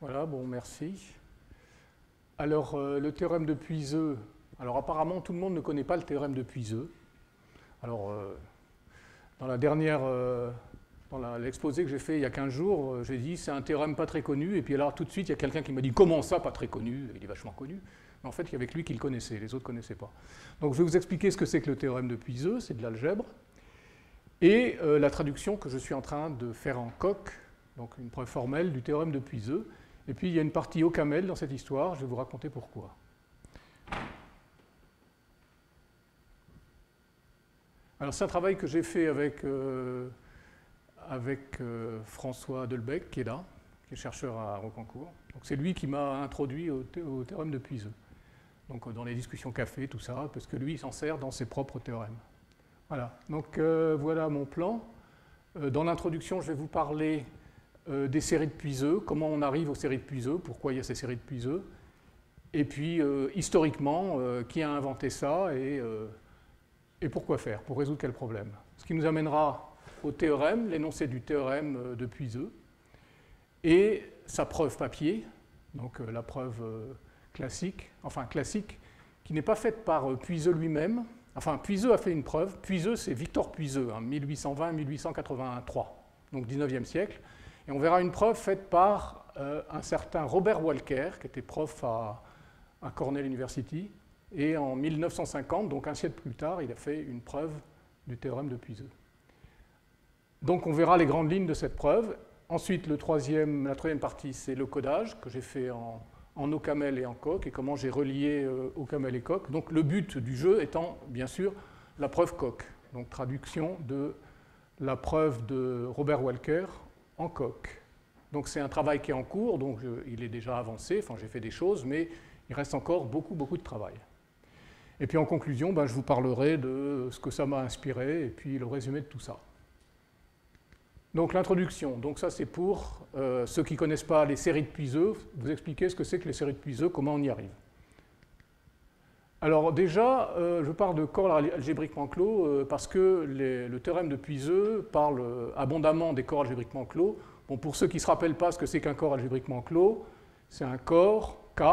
Voilà, bon, merci. Alors, le théorème de Puiseux. Alors, apparemment, tout le monde ne connaît pas le théorème de Puiseux. Alors, dans la dernière, dans l'exposé que j'ai fait il y a 15 jours, j'ai dit c'est un théorème pas très connu. Et puis alors, tout de suite, il y a quelqu'un qui m'a dit comment ça, pas très connu? Il est vachement connu. Mais en fait, il y avait que lui qui le connaissait, les autres ne connaissaient pas. Donc, je vais vous expliquer ce que c'est que le théorème de Puiseux, c'est de l'algèbre. Et la traduction que je suis en train de faire en coq, donc une preuve formelle du théorème de Puiseux. Et puis il y a une partie au camel dans cette histoire, je vais vous raconter pourquoi. Alors c'est un travail que j'ai fait avec François Delbecq, qui est là, qui est chercheur à Rocancourt. Donc c'est lui qui m'a introduit au théorème de Puiseux. Donc dans les discussions café, tout ça, parce que lui il s'en sert dans ses propres théorèmes. Voilà, donc voilà mon plan. Dans l'introduction, je vais vous parler des séries de Puiseux, comment on arrive aux séries de Puiseux, pourquoi il y a ces séries de Puiseux, et puis historiquement, qui a inventé ça et pourquoi faire, pour résoudre quel problème. Ce qui nous amènera au théorème, l'énoncé du théorème de Puiseux, et sa preuve papier, donc la preuve classique, qui n'est pas faite par Puiseux lui-même. Enfin, Puiseux a fait une preuve. Puiseux, c'est Victor Puiseux, 1820-1883, donc 19e siècle. Et on verra une preuve faite par un certain Robert Walker, qui était prof à Cornell University. Et en 1950, donc un siècle plus tard, il a fait une preuve du théorème de Puiseux. Donc on verra les grandes lignes de cette preuve. Ensuite, la troisième partie, c'est le codage, que j'ai fait en OCaml et en coq, et comment j'ai relié OCaml et coq. Donc le but du jeu étant, bien sûr, la preuve coq. Donc traduction de la preuve de Robert Walker en coq. Donc c'est un travail qui est en cours, donc il est déjà avancé, enfin j'ai fait des choses, mais il reste encore beaucoup de travail. Et puis en conclusion, je vous parlerai de ce que ça m'a inspiré, et puis le résumé de tout ça. Donc l'introduction, donc ça c'est pour ceux qui ne connaissent pas les séries de Puiseux, vous expliquer ce que c'est que les séries de Puiseux, comment on y arrive. Alors déjà, je parle de corps algébriquement clos parce que le théorème de Puiseux parle abondamment des corps algébriquement clos. Bon, pour ceux qui ne se rappellent pas ce que c'est qu'un corps algébriquement clos, c'est un corps K,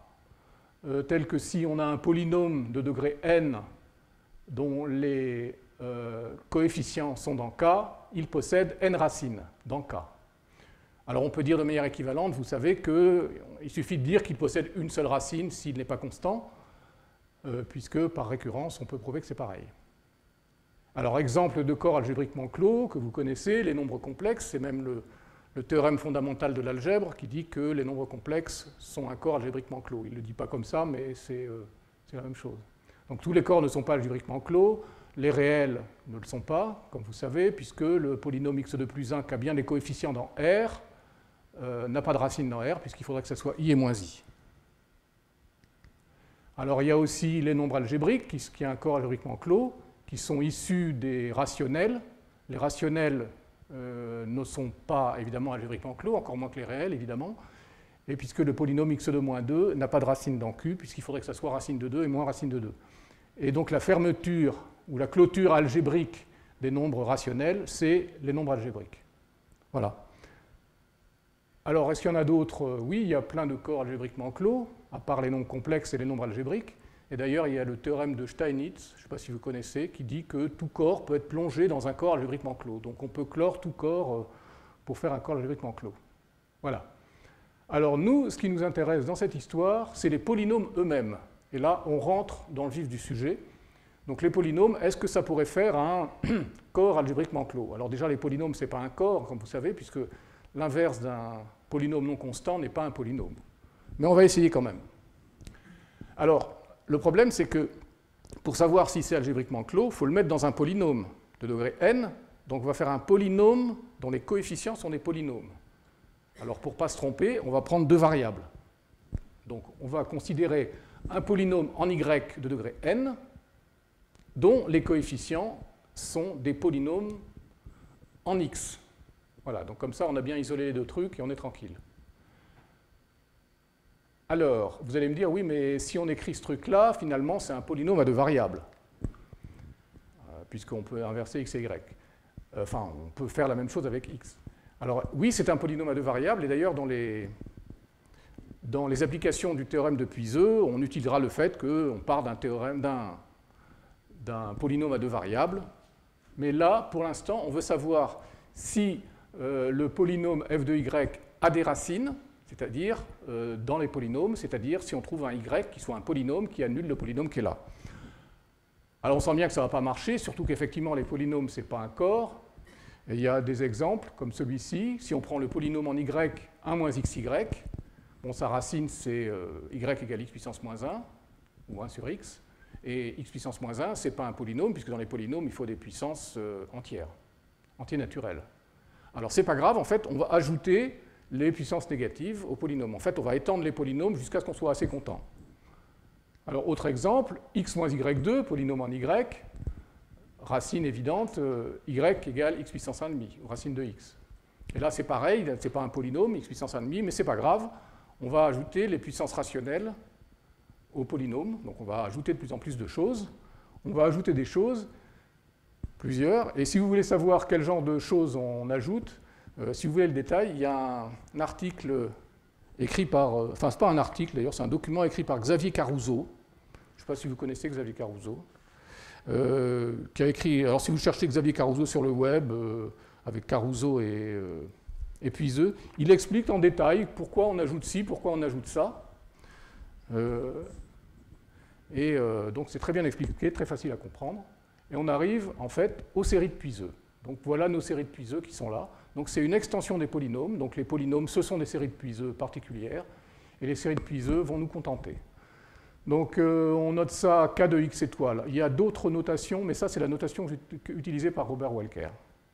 tel que si on a un polynôme de degré n dont les coefficients sont dans K, il possède n racines dans K. Alors on peut dire de manière équivalente, vous savez qu'il suffit de dire qu'il possède une seule racine s'il n'est pas constant, puisque par récurrence, on peut prouver que c'est pareil. Alors, exemple de corps algébriquement clos que vous connaissez, les nombres complexes, c'est même le théorème fondamental de l'algèbre qui dit que les nombres complexes sont un corps algébriquement clos. Il ne le dit pas comme ça, mais c'est la même chose. Donc tous les corps ne sont pas algébriquement clos, les réels ne le sont pas, comme vous savez, puisque le polynôme x2 plus 1 qui a bien des coefficients dans R n'a pas de racine dans R, puisqu'il faudrait que ça soit i et moins i. Alors il y a aussi les nombres algébriques, qui est un corps algébriquement clos, qui sont issus des rationnels. Les rationnels ne sont pas évidemment algébriquement clos, encore moins que les réels évidemment, et puisque le polynôme x2 moins 2 n'a pas de racine dans Q, puisqu'il faudrait que ça soit racine de 2 et moins racine de 2. Et donc la fermeture ou la clôture algébrique des nombres rationnels, c'est les nombres algébriques. Voilà. Alors, est-ce qu'il y en a d'autres? Oui, il y a plein de corps algébriquement clos, à part les nombres complexes et les nombres algébriques. Et d'ailleurs, il y a le théorème de Steinitz, je ne sais pas si vous connaissez, qui dit que tout corps peut être plongé dans un corps algébriquement clos. Donc on peut clore tout corps pour faire un corps algébriquement clos. Voilà. Alors nous, ce qui nous intéresse dans cette histoire, c'est les polynômes eux-mêmes. Et là, on rentre dans le vif du sujet. Donc les polynômes, est-ce que ça pourrait faire un corps algébriquement clos? Alors déjà, les polynômes, ce n'est pas un corps, comme vous savez, puisque l'inverse d'un polynôme non constant n'est pas un polynôme. Mais on va essayer quand même. Alors, le problème, c'est que pour savoir si c'est algébriquement clos, il faut le mettre dans un polynôme de degré n. Donc on va faire un polynôme dont les coefficients sont des polynômes. Alors pour ne pas se tromper, on va prendre deux variables. Donc on va considérer un polynôme en y de degré n, dont les coefficients sont des polynômes en x. Voilà, donc comme ça, on a bien isolé les deux trucs et on est tranquille. Alors, vous allez me dire, oui, mais si on écrit ce truc-là, finalement, c'est un polynôme à deux variables, puisqu'on peut inverser x et y. Enfin, on peut faire la même chose avec x. Alors, oui, c'est un polynôme à deux variables, et d'ailleurs, dans les dans les applications du théorème de Puiseux, on utilisera le fait qu'on part d'un polynôme à deux variables. Mais là, pour l'instant, on veut savoir si le polynôme f de y a des racines, c'est-à-dire dans les polynômes, c'est-à-dire si on trouve un y qui soit un polynôme qui annule le polynôme qui est là. Alors on sent bien que ça ne va pas marcher, surtout qu'effectivement les polynômes, ce n'est pas un corps. Et il y a des exemples comme celui-ci. Si on prend le polynôme en y, 1 moins xy, bon, sa racine c'est y égale x puissance moins 1, ou 1 sur x. Et x puissance moins 1, ce n'est pas un polynôme, puisque dans les polynômes, il faut des puissances entières, naturelles. Alors ce n'est pas grave, en fait, on va ajouter les puissances négatives au polynôme. En fait, on va étendre les polynômes jusqu'à ce qu'on soit assez content. Alors, autre exemple, x moins y2, polynôme en y, racine évidente, y égale x puissance 1,5, ou racine de x. Et là, c'est pareil, ce n'est pas un polynôme, x puissance 1,5, mais ce n'est pas grave. On va ajouter les puissances rationnelles au polynôme. Donc, on va ajouter de plus en plus de choses. On va ajouter des choses, plusieurs. Et si vous voulez savoir quel genre de choses on ajoute, si vous voulez le détail, il y a un article écrit par... Enfin, ce n'est pas un article, d'ailleurs, c'est un document écrit par Xavier Caruso. Je ne sais pas si vous connaissez Xavier Caruso. Qui a écrit... Alors, si vous cherchez Xavier Caruso sur le web, avec Caruso et Puiseux, il explique en détail pourquoi on ajoute ci, pourquoi on ajoute ça. Donc, c'est très bien expliqué, très facile à comprendre. Et on arrive, en fait, aux séries de Puiseux. Donc, voilà nos séries de Puiseux qui sont là. Donc, c'est une extension des polynômes. Donc, les polynômes, ce sont des séries de Puiseux particulières. Et les séries de Puiseux vont nous contenter. Donc, on note ça k de x étoile. Il y a d'autres notations, mais ça, c'est la notation utilisée par Robert Walker.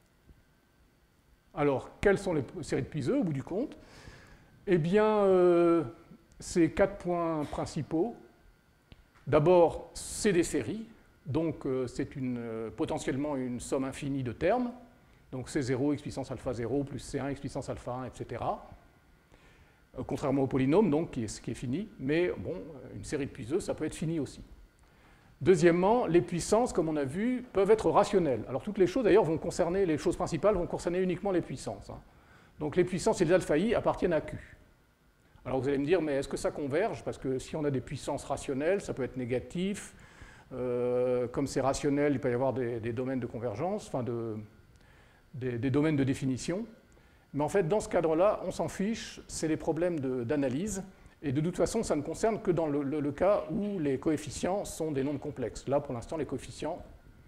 Alors, quelles sont les séries de Puiseux, au bout du compte? Eh bien, c'est 4 points principaux. D'abord, c'est des séries. Donc, c'est potentiellement une somme infinie de termes. Donc, C0, x puissance alpha 0, plus C1, x puissance alpha 1, etc. Contrairement au polynôme, donc, qui est fini. Mais, bon, une série de Puiseux, ça peut être fini aussi. Deuxièmement, les puissances, comme on a vu, peuvent être rationnelles. Alors, toutes les choses, d'ailleurs, les choses principales vont concerner uniquement les puissances. Donc, les puissances et les alpha i appartiennent à Q. Alors, vous allez me dire, mais est-ce que ça converge? Parce que si on a des puissances rationnelles, ça peut être négatif. Comme c'est rationnel, il peut y avoir des domaines de convergence, enfin des domaines de définition. Mais en fait, dans ce cadre-là, on s'en fiche, c'est les problèmes d'analyse. Et de toute façon, ça ne concerne que dans le cas où les coefficients sont des nombres complexes. Là, pour l'instant, les coefficients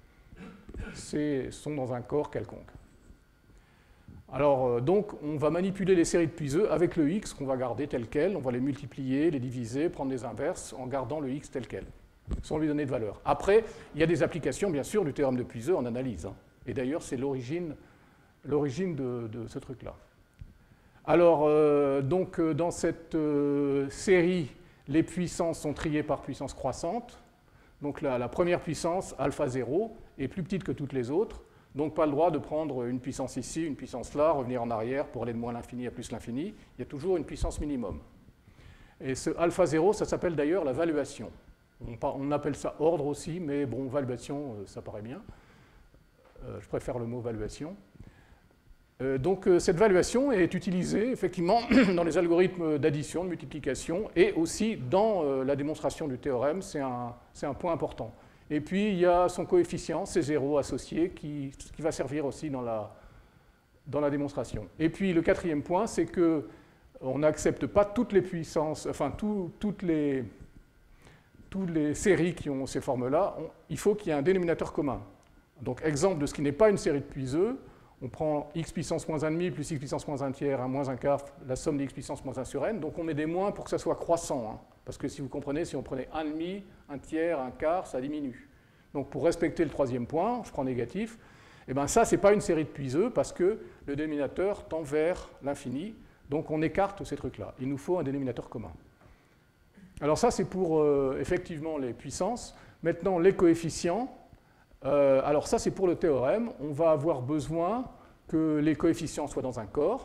sont dans un corps quelconque. Alors, donc, on va manipuler les séries de Puiseux avec le x qu'on va garder tel quel. On va les multiplier, les diviser, prendre les inverses en gardant le x tel quel, sans lui donner de valeur. Après, il y a des applications, bien sûr, du théorème de Puiseux en analyse. Et d'ailleurs, c'est l'origine de ce truc-là. Alors, donc, dans cette série, les puissances sont triées par puissance croissante. Donc, la première puissance, alpha 0, est plus petite que toutes les autres. Donc, pas le droit de prendre une puissance ici, une puissance là, revenir en arrière pour aller de moins l'infini à plus l'infini. Il y a toujours une puissance minimum. Et ce alpha 0, ça s'appelle d'ailleurs la valuation. On appelle ça ordre aussi, mais bon, valuation, ça paraît bien. Je préfère le mot valuation. Donc, cette valuation est utilisée effectivement dans les algorithmes d'addition, de multiplication, et aussi dans la démonstration du théorème, c'est un point important. Et puis, il y a son coefficient, C0 associé, qui va servir aussi dans la démonstration. Et puis, le quatrième point, c'est qu'on n'accepte pas toutes les puissances, enfin, toutes les séries qui ont ces formes-là. Il faut qu'il y ait un dénominateur commun. Donc, exemple de ce qui n'est pas une série de Puiseux, on prend x puissance moins 1,5 plus x puissance moins 1 tiers, 1 moins 1 quart, la somme des x puissance moins 1 sur n. Donc, on met des moins pour que ça soit croissant. Parce que si vous comprenez, si on prenait 1,5, 1 tiers, 1 quart, ça diminue. Donc, pour respecter le troisième point, je prends négatif, et bien ça, ce n'est pas une série de Puiseux parce que le dénominateur tend vers l'infini. Donc, on écarte ces trucs-là. Il nous faut un dénominateur commun. Alors ça, c'est pour effectivement les puissances. Maintenant, les coefficients. Alors ça, c'est pour le théorème. On va avoir besoin que les coefficients soient dans un corps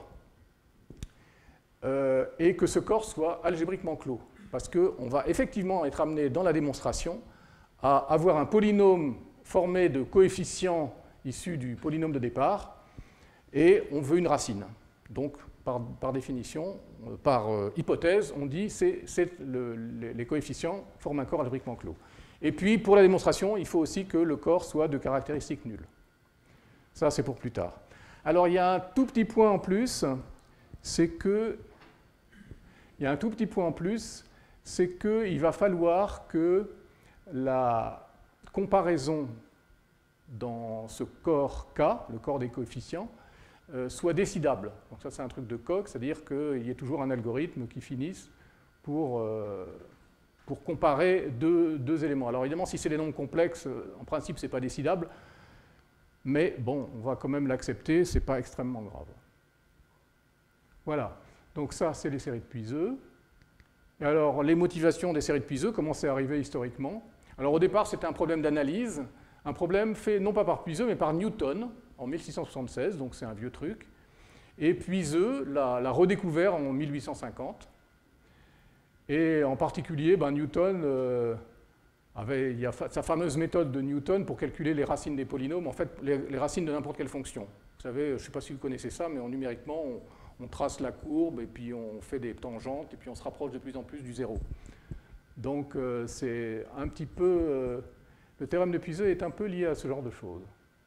et que ce corps soit algébriquement clos. Parce qu'on va effectivement être amené dans la démonstration à avoir un polynôme formé de coefficients issus du polynôme de départ et on veut une racine. Donc, par définition, par hypothèse, on dit que les coefficients forment un corps algébriquement clos. Et puis, pour la démonstration, il faut aussi que le corps soit de caractéristiques nulles. Ça, c'est pour plus tard. Alors, il y a un tout petit point en plus, c'est qu'il va falloir que la comparaison dans ce corps K, le corps des coefficients, soit décidable. Donc ça, c'est un truc de Koch, c'est-à-dire qu'il y ait toujours un algorithme qui finisse pour comparer deux éléments. Alors évidemment, si c'est des nombres complexes, en principe, ce n'est pas décidable, mais bon, on va quand même l'accepter, ce n'est pas extrêmement grave. Voilà, donc ça, c'est les séries de Puiseux. Et alors, les motivations des séries de Puiseux, comment c'est arrivé historiquement? Alors au départ, c'était un problème d'analyse, un problème fait non pas par Puiseux, mais par Newton, en 1676, donc c'est un vieux truc. Et Puiseux l'a redécouvert en 1850. Et en particulier, Newton il y a sa fameuse méthode de Newton pour calculer les racines des polynômes, en fait les racines de n'importe quelle fonction. Vous savez, je ne sais pas si vous connaissez ça, mais numériquement, on trace la courbe, et puis on fait des tangentes, et puis on se rapproche de plus en plus du zéro. Donc c'est un petit peu... le théorème de Puiseux est un peu lié à ce genre de choses.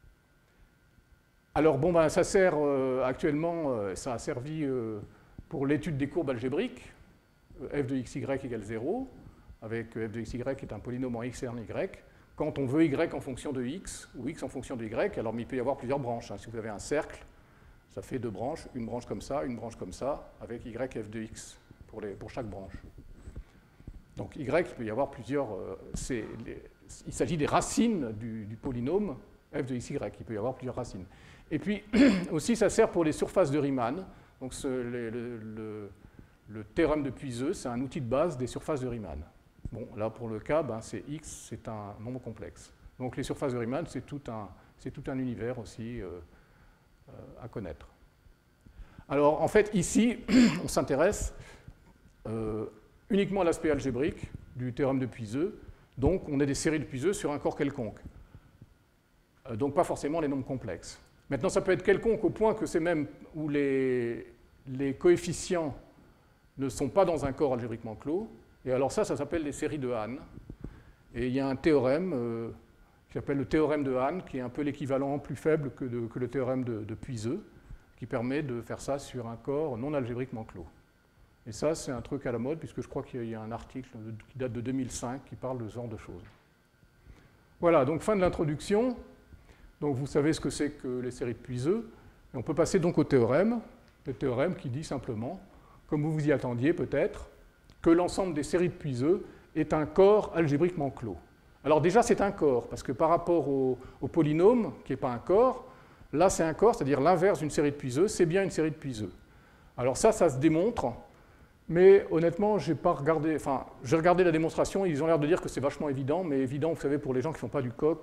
Alors bon, ça sert actuellement, ça a servi pour l'étude des courbes algébriques, f de xy égale 0, avec f de xy qui est un polynôme en x et en y. Quand on veut y en fonction de x, ou x en fonction de y, alors il peut y avoir plusieurs branches. Si vous avez un cercle, ça fait deux branches, une branche comme ça, une branche comme ça, avec y f de x pour chaque branche. Donc y, il peut y avoir plusieurs... il s'agit des racines du polynôme f de xy, il peut y avoir plusieurs racines. Et puis aussi, ça sert pour les surfaces de Riemann. Donc le théorème de Puiseux, c'est un outil de base des surfaces de Riemann. Bon, là, pour le cas, c'est x, c'est un nombre complexe. Donc les surfaces de Riemann, c'est tout un univers aussi à connaître. Alors, en fait, ici, on s'intéresse uniquement à l'aspect algébrique du théorème de Puiseux. Donc, on a des séries de Puiseux sur un corps quelconque. Donc, pas forcément les nombres complexes. Maintenant, ça peut être quelconque au point que c'est même où les coefficients ne sont pas dans un corps algébriquement clos. Et alors ça s'appelle les séries de Hahn. Et il y a un théorème qui s'appelle le théorème de Hahn, qui est un peu l'équivalent plus faible que le théorème de Puiseux, qui permet de faire ça sur un corps non algébriquement clos. Et ça, c'est un truc à la mode, puisque je crois qu'il y a un article qui date de 2005 qui parle de ce genre de choses. Voilà, donc fin de l'introduction. Donc vous savez ce que c'est que les séries de Puiseux. Et on peut passer donc au théorème. Le théorème qui dit simplement, comme vous vous y attendiez peut-être, que l'ensemble des séries de Puiseux est un corps algébriquement clos. Alors déjà, c'est un corps, parce que par rapport au polynôme, qui n'est pas un corps, là c'est un corps, c'est-à-dire l'inverse d'une série de Puiseux, c'est bien une série de Puiseux. Alors ça se démontre, mais honnêtement, j'ai regardé la démonstration, ils ont l'air de dire que c'est vachement évident, mais évident, vous savez, pour les gens qui ne font pas du coq,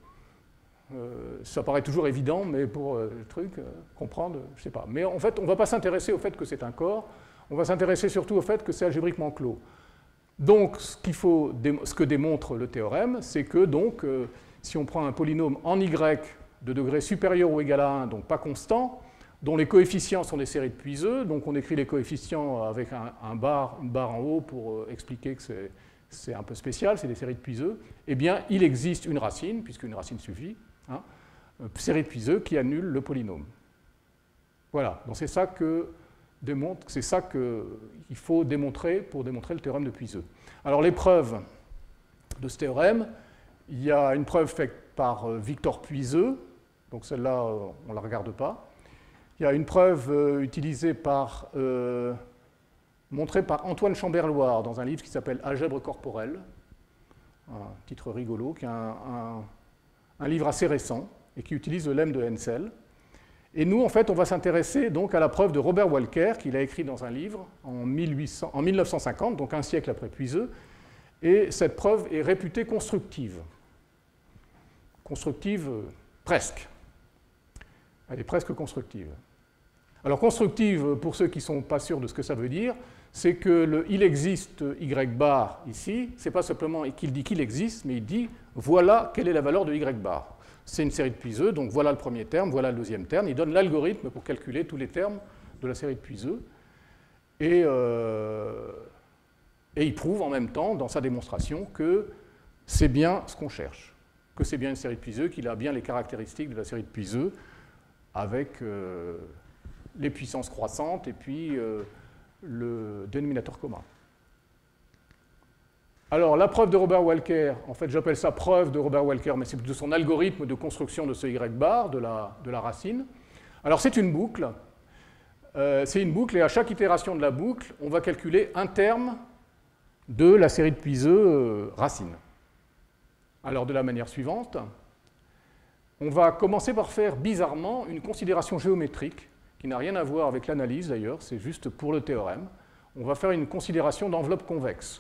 ça paraît toujours évident, mais pour le truc, comprendre, je ne sais pas. Mais en fait, on ne va pas s'intéresser au fait que c'est un corps, on va s'intéresser surtout au fait que c'est algébriquement clos. Donc, ce que démontre le théorème, c'est que donc, si on prend un polynôme en y de degré supérieur ou égal à 1, donc pas constant, dont les coefficients sont des séries de Puiseux, donc on écrit les coefficients avec une barre en haut pour expliquer que c'est un peu spécial, c'est des séries de Puiseux, eh bien, il existe une racine, puisqu'une racine suffit, série de Puiseux qui annule le polynôme. Voilà, donc c'est ça qu'il faut démontrer pour démontrer le théorème de Puiseux. Alors les preuves de ce théorème, il y a une preuve faite par Victor Puiseux, donc celle-là on ne la regarde pas. Il y a une preuve montrée par Antoine Chamberloir dans un livre qui s'appelle Algèbre corporelle, un titre rigolo, qui est un livre assez récent et qui utilise le lemme de Hensel. Et nous, en fait, on va s'intéresser donc à la preuve de Robert Walker, qu'il a écrit dans un livre en 1950, donc un siècle après Puiseux, et cette preuve est réputée constructive. Constructive, presque. Elle est presque constructive. Alors, constructive, pour ceux qui ne sont pas sûrs de ce que ça veut dire, c'est que il existe y bar ici, c'est pas simplement qu'il dit qu'il existe, mais il dit voilà quelle est la valeur de y bar. C'est une série de Puiseux, donc voilà le premier terme, voilà le deuxième terme. Il donne l'algorithme pour calculer tous les termes de la série de Puiseux. Et il prouve en même temps, dans sa démonstration, que c'est bien ce qu'on cherche, que c'est bien une série de Puiseux, qu'il a bien les caractéristiques de la série de Puiseux, avec les puissances croissantes et puis le dénominateur commun. Alors, la preuve de Robert Walker, en fait, j'appelle ça preuve de Robert Walker, mais c'est plutôt son algorithme de construction de ce Y bar, de la racine. Alors, c'est une boucle. Et à chaque itération de la boucle, on va calculer un terme de la série de Puiseux racine. Alors, de la manière suivante, on va commencer par faire bizarrement une considération géométrique, qui n'a rien à voir avec l'analyse d'ailleurs, c'est juste pour le théorème. On va faire une considération d'enveloppe convexe.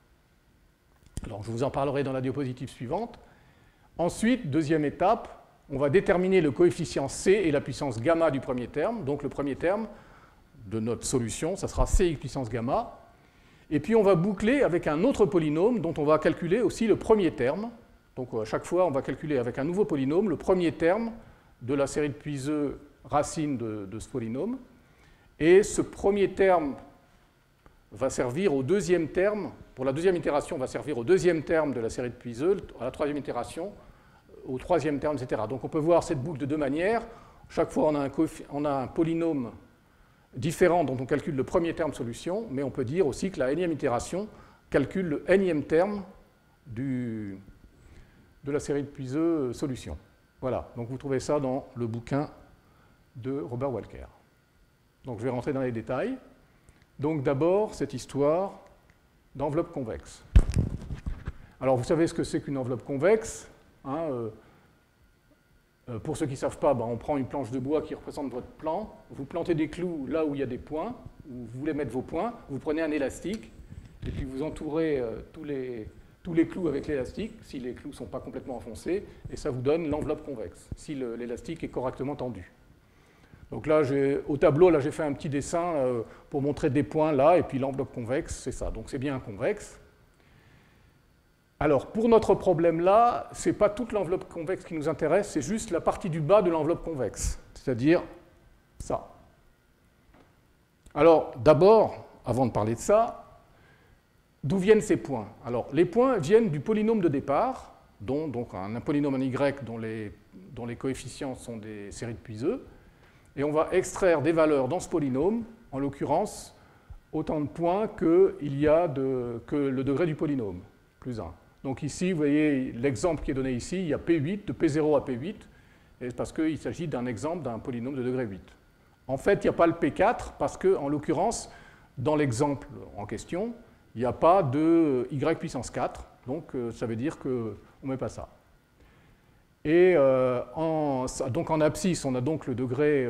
Alors, je vous en parlerai dans la diapositive suivante. Ensuite, deuxième étape, on va déterminer le coefficient C et la puissance gamma du premier terme. Donc, le premier terme de notre solution, ça sera Cx puissance gamma. Et puis, on va boucler avec un autre polynôme dont on va calculer aussi le premier terme. Donc, à chaque fois, on va calculer avec un nouveau polynôme le premier terme de la série de Puiseux racine de ce polynôme. Et ce premier terme va servir au deuxième terme, pour la deuxième itération, va servir au deuxième terme de la série de Puiseux, à la troisième itération, au troisième terme, etc. Donc on peut voir cette boucle de deux manières. Chaque fois, on a un polynôme différent dont on calcule le premier terme solution, mais on peut dire aussi que la énième itération calcule le énième terme de la série de Puiseux solution. Voilà, donc vous trouvez ça dans le bouquin de Robert Walker. Donc je vais rentrer dans les détails. Donc d'abord, cette histoire d'enveloppe convexe. Alors vous savez ce que c'est qu'une enveloppe convexe, hein, pour ceux qui ne savent pas, on prend une planche de bois qui représente votre plan, vous plantez des clous là où il y a des points, où vous voulez mettre vos points, vous prenez un élastique, et puis vous entourez tous les clous avec l'élastique, si les clous ne sont pas complètement enfoncés, et ça vous donne l'enveloppe convexe, si l'élastique est correctement tendu. Donc là, au tableau, là, j'ai fait un petit dessin pour montrer des points là, et puis l'enveloppe convexe, c'est ça. Donc c'est bien un convexe. Alors, pour notre problème là, ce n'est pas toute l'enveloppe convexe qui nous intéresse, c'est juste la partie du bas de l'enveloppe convexe, c'est-à-dire ça. Alors, d'abord, avant de parler de ça, d'où viennent ces points? Alors, les points viennent du polynôme de départ, donc un polynôme en Y dont les coefficients sont des séries de Puiseux, et on va extraire des valeurs dans ce polynôme, en l'occurrence, autant de points que le degré du polynôme, plus 1. Donc ici, vous voyez l'exemple qui est donné ici, il y a P8, de P0 à P8, et parce qu'il s'agit d'un exemple d'un polynôme de degré 8. En fait, il n'y a pas le P4, parce qu'en l'occurrence, dans l'exemple en question, il n'y a pas de Y puissance 4, donc ça veut dire qu'on ne met pas ça. Et donc en abscisse, on a donc le degré,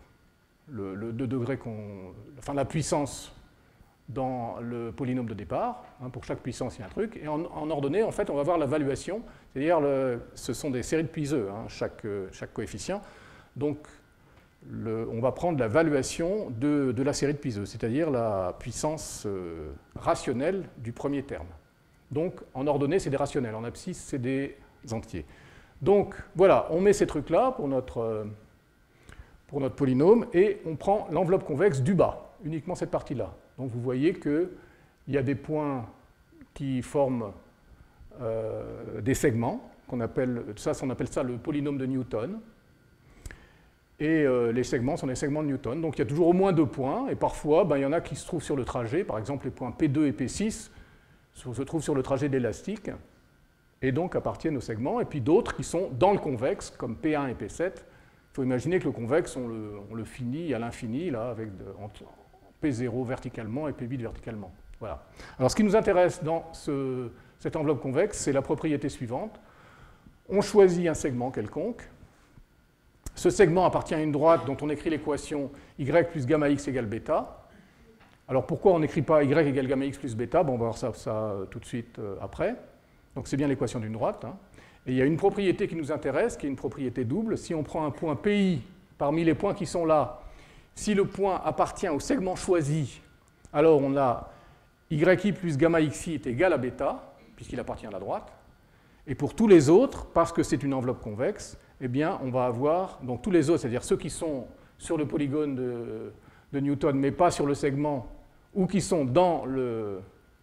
la puissance dans le polynôme de départ. Hein, pour chaque puissance, il y a un truc. Et en ordonnée, en fait, on va voir la valuation. C'est-à-dire, ce sont des séries de Puiseux, hein, chaque coefficient. Donc, on va prendre la valuation de la série de Puiseux, c'est-à-dire la puissance rationnelle du premier terme. Donc, en ordonnée, c'est des rationnels. En abscisse, c'est des entiers. Donc, voilà, on met ces trucs-là pour notre polynôme et on prend l'enveloppe convexe du bas, uniquement cette partie-là. Donc, vous voyez qu'il y a des points qui forment des segments, on appelle ça le polynôme de Newton. Et les segments sont des segments de Newton. Donc, il y a toujours au moins 2 points, et parfois, il y en a qui se trouvent sur le trajet. Par exemple, les points P2 et P6 se trouvent sur le trajet de l'élastique, et donc appartiennent au segment, et puis d'autres qui sont dans le convexe, comme P1 et P7. Il faut imaginer que le convexe, on le finit à l'infini, là, avec P0 verticalement et P8 verticalement. Voilà. Alors, ce qui nous intéresse dans cette enveloppe convexe, c'est la propriété suivante. On choisit un segment quelconque. Ce segment appartient à une droite dont on écrit l'équation y plus gamma x égale bêta. Alors, pourquoi on n'écrit pas y égale gamma x plus bêta? On va voir ça tout de suite après. Donc c'est bien l'équation d'une droite. Hein. Et il y a une propriété qui nous intéresse, qui est une propriété double. Si on prend un point PI parmi les points qui sont là, si le point appartient au segment choisi, alors on a yi plus gamma xi est égal à bêta, puisqu'il appartient à la droite. Et pour tous les autres, parce que c'est une enveloppe convexe, eh bien on va avoir, donc tous les autres, c'est-à-dire ceux qui sont sur le polygone de Newton, mais pas sur le segment, ou qui sont dans le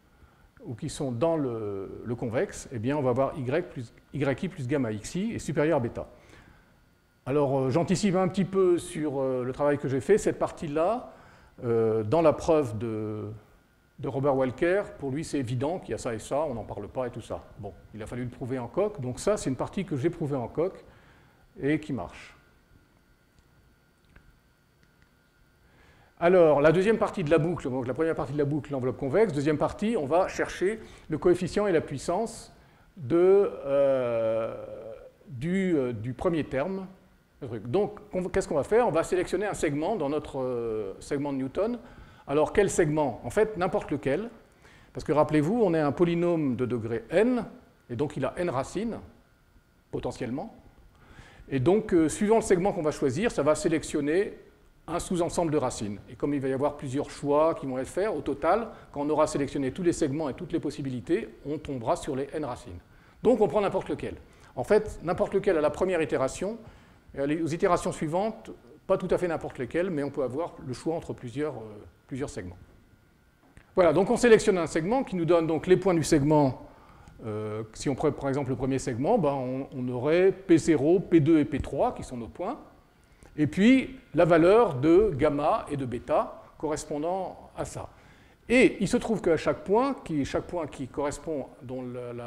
convexe, eh bien on va avoir YI plus gamma XI est supérieur à bêta. Alors j'anticipe un petit peu sur le travail que j'ai fait. Cette partie-là, dans la preuve de Robert Walker, pour lui c'est évident qu'il y a ça et ça, on n'en parle pas et tout ça. Bon, il a fallu le prouver en coq, donc ça c'est une partie que j'ai prouvée en coq et qui marche. Alors, la deuxième partie de la boucle, donc la première partie de la boucle, l'enveloppe convexe, deuxième partie, on va chercher le coefficient et la puissance du premier terme. Donc, qu'est-ce qu'on va faire? On va sélectionner un segment dans notre segment de Newton. Alors, quel segment? En fait, n'importe lequel. Parce que rappelez-vous, on est un polynôme de degré n, et donc il a n racines, potentiellement. Et donc, suivant le segment qu'on va choisir, ça va sélectionner un sous-ensemble de racines. Et comme il va y avoir plusieurs choix qui vont être faits, au total, quand on aura sélectionné tous les segments et toutes les possibilités, on tombera sur les n racines. Donc on prend n'importe lequel. En fait, n'importe lequel à la première itération, et aux itérations suivantes, pas tout à fait n'importe lequel, mais on peut avoir le choix entre plusieurs segments. Voilà, donc on sélectionne un segment qui nous donne donc les points du segment. Si on prend par exemple le premier segment, ben on aurait P0, P2 et P3 qui sont nos points. Et puis la valeur de gamma et de bêta correspondant à ça. Et il se trouve qu'à chaque point qui correspond, dont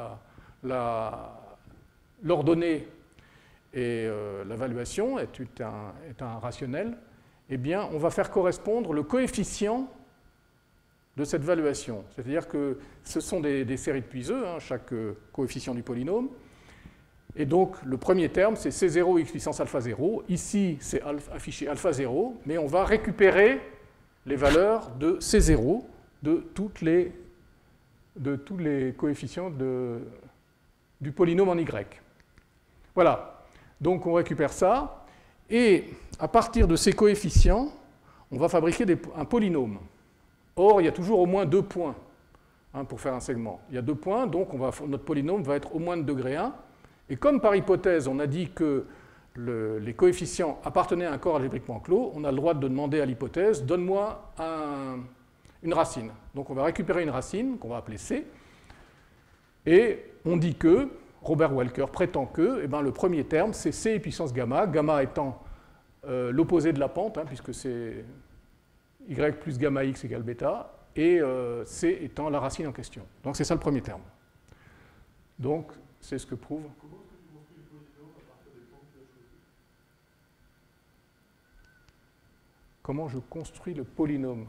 l'ordonnée et l'évaluation est un rationnel, eh bien on va faire correspondre le coefficient de cette valuation. C'est-à-dire que ce sont des séries de Puiseux, chaque coefficient du polynôme. Et donc, le premier terme, c'est C0 x puissance alpha 0. Ici, c'est affiché alpha 0, mais on va récupérer les valeurs de C0 de tous les coefficients du polynôme en Y. Voilà. Donc, on récupère ça. Et à partir de ces coefficients, on va fabriquer un polynôme. Or, il y a toujours au moins 2 points pour faire un segment. Il y a 2 points, donc notre polynôme va être au moins de degré 1. Et comme par hypothèse, on a dit que les coefficients appartenaient à un corps algébriquement clos, on a le droit de demander à l'hypothèse, donne-moi une racine. Donc on va récupérer une racine, qu'on va appeler C, et on dit que, Robert Walker prétend que, eh ben, le premier terme, c'est C puissance gamma, gamma étant l'opposé de la pente, puisque c'est Y plus gamma X égale bêta, et C étant la racine en question. Donc c'est ça le premier terme. Donc, c'est ce que prouve. Comment je construis le polynôme?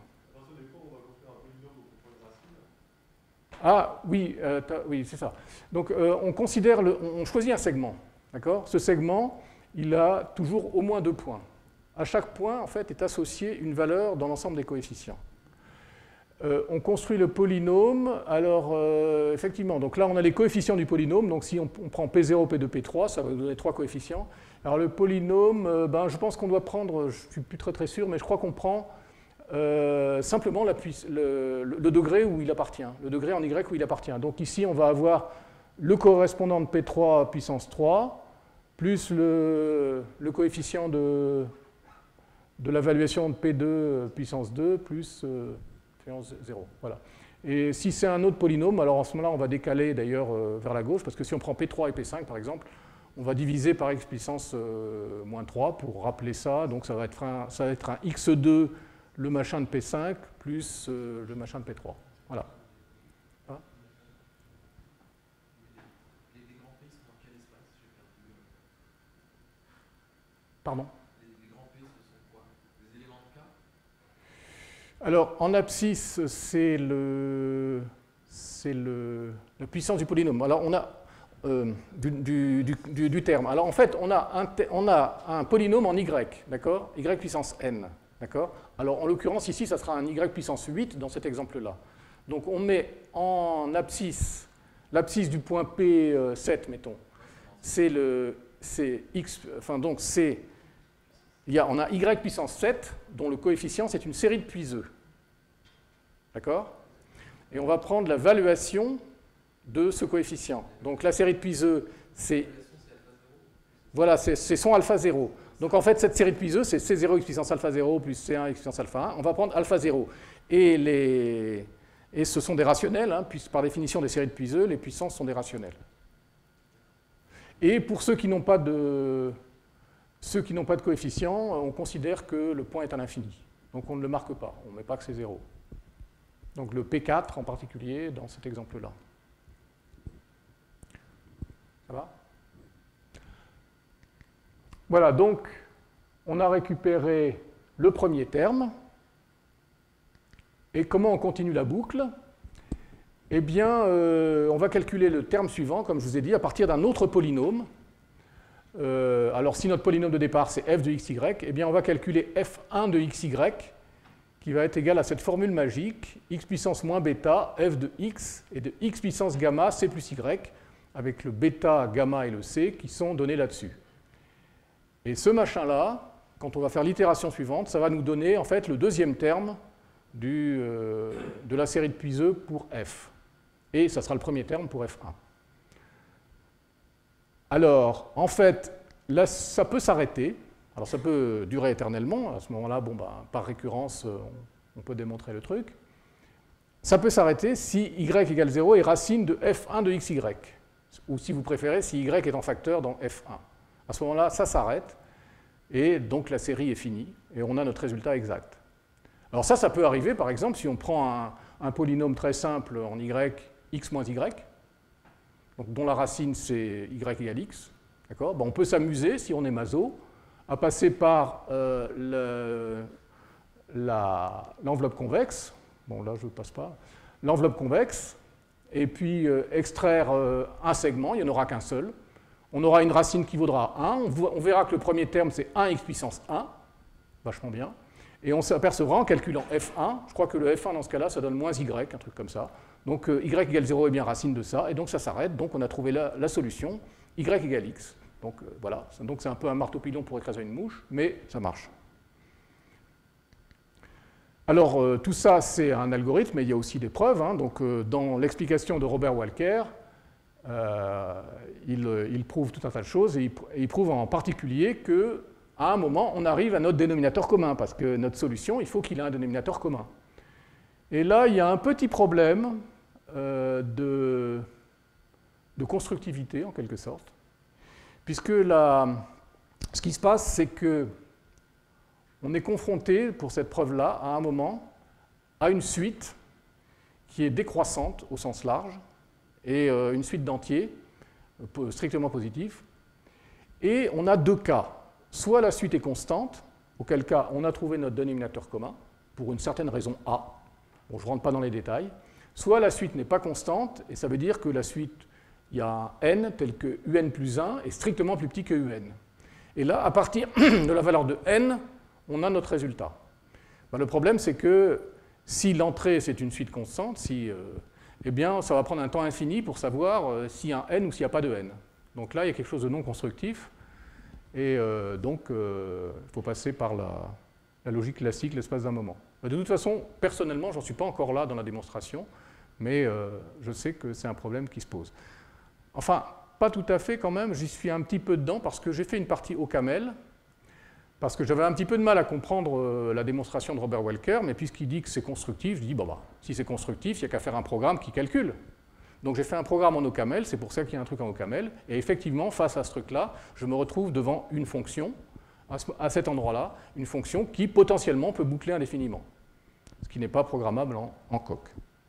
Ah oui, oui, c'est ça. Donc on choisit un segment, d'accord? Ce segment, il a toujours au moins 2 points. À chaque point, en fait, est associée une valeur dans l'ensemble des coefficients. On construit le polynôme. Alors, effectivement, donc là, on a les coefficients du polynôme. Donc, si on prend P0, P2, P3, ça va nous donner 3 coefficients. Alors, le polynôme, je pense qu'on doit prendre, je ne suis plus très sûr, mais je crois qu'on prend simplement le degré où il appartient, le degré en Y où il appartient. Donc, ici, on va avoir le correspondant de P3 puissance 3, plus le coefficient de l'évaluation de P2 puissance 2, plus 0. Voilà. Et si c'est un autre polynôme, alors en ce moment-là, on va décaler d'ailleurs vers la gauche, parce que si on prend P3 et P5, par exemple, on va diviser par x puissance moins 3 pour rappeler ça. Donc ça va être un x2, le machin de P5, plus le machin de P3. Voilà. Hein? Les grands P sont dans quel espace? Pardon? Les grands P, ce sont quoi? Les éléments de K? Alors, en abscisse, c'est la puissance du polynôme. Alors, on a du terme. Alors, en fait, on a un polynôme en Y, d'accord? Y puissance n, d'accord? Alors, en l'occurrence, ici, ça sera un Y puissance 8 dans cet exemple-là. Donc, on met en abscisse, l'abscisse du point P7, mettons, c'est x, enfin, donc, c'est... On a y puissance 7, dont le coefficient, c'est une série de Puiseux. D'accord? Et on va prendre la valuation de ce coefficient. Donc la série de Puiseux, c'est... Voilà, c'est son alpha 0. Donc en fait, cette série de puiseux, c'est C0 x puissance alpha 0 plus C1 x puissance alpha 1. On va prendre alpha 0. Et ce sont des rationnels, hein, puisque par définition des séries de puiseux, les puissances sont des rationnels. Et pour ceux qui n'ont pas de coefficient, on considère que le point est à l'infini. Donc on ne le marque pas, on ne met pas que c'est 0. Donc le P4 en particulier dans cet exemple-là. Ça va? Voilà, donc on a récupéré le premier terme. Et comment on continue la boucle? Eh bien, on va calculer le terme suivant, comme je vous ai dit, à partir d'un autre polynôme. Alors, si notre polynôme de départ, c'est f de xy, eh bien, on va calculer f1 de xy, qui va être égal à cette formule magique, x puissance moins bêta, f de x, et de x puissance gamma, c plus y, avec le bêta, gamma et le c qui sont donnés là-dessus. Et ce machin-là, quand on va faire l'itération suivante, ça va nous donner, en fait, le deuxième terme de la série de puiseux pour f. Et ça sera le premier terme pour f1. Alors, en fait, là, ça peut s'arrêter. Alors, ça peut durer éternellement. À ce moment-là, bon, bah, par récurrence, on peut démontrer le truc. Ça peut s'arrêter si y égale 0 est racine de f1 de xy. Ou si vous préférez, si y est en facteur dans f1. À ce moment-là, ça s'arrête. Et donc, la série est finie. Et on a notre résultat exact. Alors ça peut arriver, par exemple, si on prend un polynôme très simple en y, x moins y, donc dont la racine c'est y égale x, d'accord? Ben, on peut s'amuser, si on est maso, à passer par l'enveloppe convexe, bon là je ne passe pas, l'enveloppe convexe, et puis extraire un segment, il n'y en aura qu'un seul. On aura une racine qui vaudra 1, on verra que le premier terme c'est 1x puissance 1, vachement bien. Et on s'apercevra en calculant f1, je crois que le f1 dans ce cas-là, ça donne moins y, un truc comme ça. Donc y égale 0 est bien racine de ça, et donc ça s'arrête, donc on a trouvé la solution, y égale x. Donc voilà, donc c'est un peu un marteau-pilon pour écraser une mouche, mais ça marche. Alors tout ça c'est un algorithme, mais il y a aussi des preuves. Hein. Donc dans l'explication de Robert Walker, il prouve tout un tas de choses, et il prouve en particulier que à un moment, on arrive à notre dénominateur commun, parce que notre solution, il faut qu'il ait un dénominateur commun. Et là, il y a un petit problème de constructivité, en quelque sorte, puisque ce qui se passe, c'est qu'on est confronté, pour cette preuve-là, à un moment, à une suite qui est décroissante au sens large, et une suite d'entiers strictement positifs, et on a deux cas. Soit la suite est constante, auquel cas on a trouvé notre dénominateur commun, pour une certaine raison A, bon, je ne rentre pas dans les détails, soit la suite n'est pas constante, et ça veut dire que la suite, il y a un n tel que un plus 1 est strictement plus petit que un. Et là, à partir de la valeur de n, on a notre résultat. Ben, le problème, c'est que si l'entrée, c'est une suite constante, eh bien, ça va prendre un temps infini pour savoir s'il y a un n ou s'il n'y a pas de n. Donc là, il y a quelque chose de non constructif. Et donc, il faut passer par la logique classique, l'espace d'un moment. De toute façon, personnellement, je n'en suis pas encore là dans la démonstration, mais je sais que c'est un problème qui se pose. Enfin, pas tout à fait quand même, j'y suis un petit peu dedans, parce que j'ai fait une partie au camel, parce que j'avais un petit peu de mal à comprendre la démonstration de Robert Walker, mais puisqu'il dit que c'est constructif, je dis, bon, bah, si c'est constructif, il n'y a qu'à faire un programme qui calcule. Donc j'ai fait un programme en OCaml, c'est pour ça qu'il y a un truc en OCaml, et effectivement, face à ce truc-là, je me retrouve devant une fonction, à cet endroit-là, une fonction qui potentiellement peut boucler indéfiniment, ce qui n'est pas programmable en coq.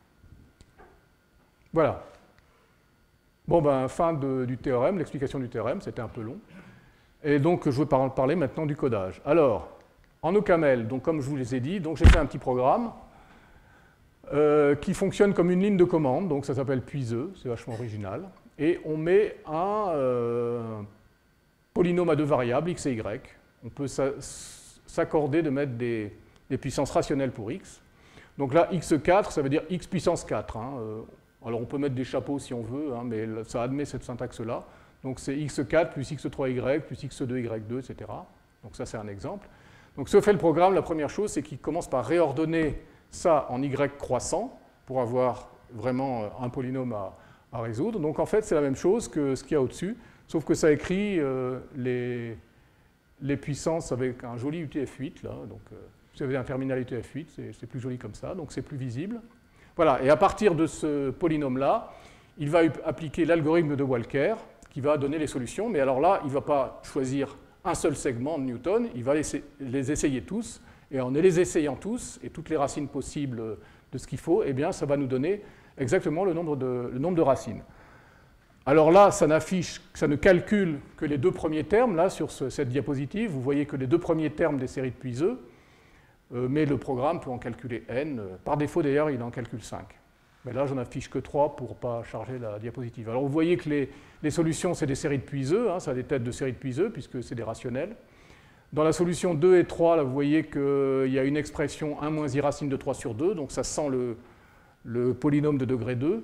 Voilà. Bon, ben, fin du théorème, l'explication du théorème, c'était un peu long. Et donc je vais parler maintenant du codage. Alors, en OCaml, donc comme je vous les ai dit, j'ai fait un petit programme, qui fonctionne comme une ligne de commande, donc ça s'appelle puiseux, c'est vachement original, et on met un polynôme à deux variables, x et y. On peut s'accorder de mettre des puissances rationnelles pour x. Donc là, x4, ça veut dire x puissance 4. Hein. Alors on peut mettre des chapeaux si on veut, hein, mais ça admet cette syntaxe-là. Donc c'est x4 plus x3y plus x2y2, etc. Donc ça, c'est un exemple. Donc ce que fait le programme, la première chose, c'est qu'il commence par réordonner ça en y croissant, pour avoir vraiment un polynôme à résoudre. Donc en fait, c'est la même chose que ce qu'il y a au-dessus, sauf que ça écrit les puissances avec un joli UTF-8, là. Donc, vous avez un terminal UTF-8, c'est plus joli comme ça, donc c'est plus visible. Voilà, et à partir de ce polynôme-là, il va appliquer l'algorithme de Walker, qui va donner les solutions, mais alors là, il ne va pas choisir un seul segment de Newton, il va les essayer tous, et en les essayant tous, et toutes les racines possibles de ce qu'il faut, eh bien, ça va nous donner exactement le nombre de racines. Alors là, ça ne calcule que les deux premiers termes, là, sur cette diapositive. Vous voyez que les deux premiers termes des séries de Puiseux, mais le programme peut en calculer n. Par défaut, d'ailleurs, il en calcule 5. Mais là, j'en affiche que 3 pour ne pas charger la diapositive. Alors, vous voyez que les solutions, c'est des séries de Puiseux, hein, ça a des têtes de séries de Puiseux, puisque c'est des rationnels. Dans la solution 2 et 3, là, vous voyez qu'il y a une expression 1 moins i racine de 3 sur 2, donc ça sent le polynôme de degré 2,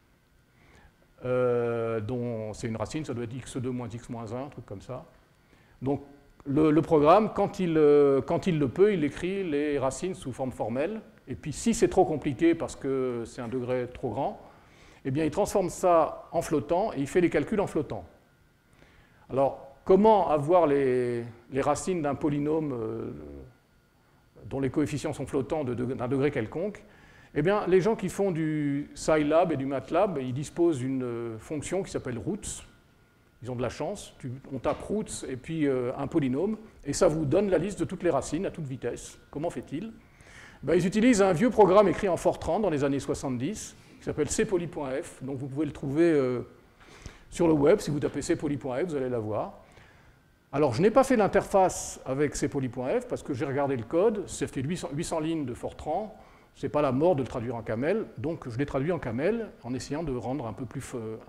dont c'est une racine, ça doit être x2 moins x moins 1, un truc comme ça. Donc, le programme, quand il le peut, il écrit les racines sous forme formelle. Et puis, si c'est trop compliqué parce que c'est un degré trop grand, eh bien, il transforme ça en flottant et il fait les calculs en flottant. Alors, comment avoir les racines d'un polynôme dont les coefficients sont flottants d'un degré quelconque? Eh bien, les gens qui font du Scilab et du MATLAB, ils disposent d'une fonction qui s'appelle roots. Ils ont de la chance. On tape roots et puis un polynôme, et ça vous donne la liste de toutes les racines à toute vitesse. Comment fait-il? Ben, ils utilisent un vieux programme écrit en Fortran dans les années 70, qui s'appelle cpoly.f. Donc vous pouvez le trouver sur le web. Si vous tapez cpoly.f, vous allez l'avoir. Alors, je n'ai pas fait l'interface avec cpoly.f parce que j'ai regardé le code. Ça fait 800 lignes de Fortran. Ce n'est pas la mort de le traduire en camel. Donc, je l'ai traduit en camel en essayant de rendre un peu plus